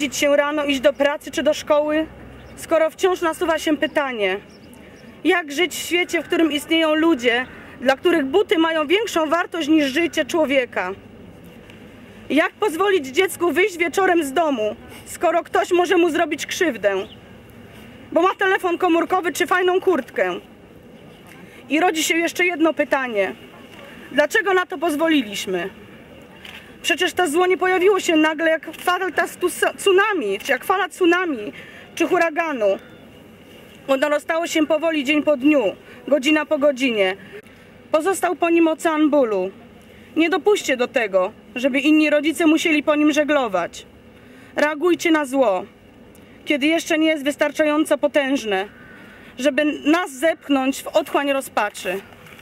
Budzić się rano, iść do pracy czy do szkoły, skoro wciąż nasuwa się pytanie, jak żyć w świecie, w którym istnieją ludzie, dla których buty mają większą wartość niż życie człowieka? Jak pozwolić dziecku wyjść wieczorem z domu, skoro ktoś może mu zrobić krzywdę, bo ma telefon komórkowy czy fajną kurtkę? I rodzi się jeszcze jedno pytanie. Dlaczego na to pozwoliliśmy? Przecież to zło nie pojawiło się nagle jak fala tsunami, czy jak fala tsunami, czy huraganu. Ono rozstało się powoli dzień po dniu, godzina po godzinie. Pozostał po nim ocean bólu. Nie dopuśćcie do tego, żeby inni rodzice musieli po nim żeglować. Reagujcie na zło, kiedy jeszcze nie jest wystarczająco potężne, żeby nas zepchnąć w otchłań rozpaczy.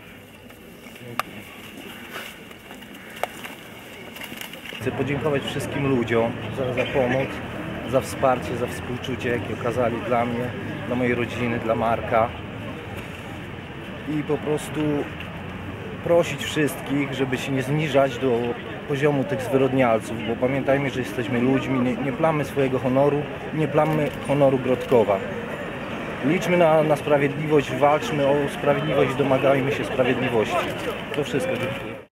Chcę podziękować wszystkim ludziom za pomoc, za wsparcie, za współczucie, jakie okazali dla mnie, dla mojej rodziny, dla Marka. I po prostu prosić wszystkich, żeby się nie zniżać do poziomu tych zwyrodnialców, bo pamiętajmy, że jesteśmy ludźmi, nie plammy swojego honoru, nie plammy honoru Grodkowa. Liczmy na sprawiedliwość, walczmy o sprawiedliwość, domagajmy się sprawiedliwości. To wszystko, dziękuję.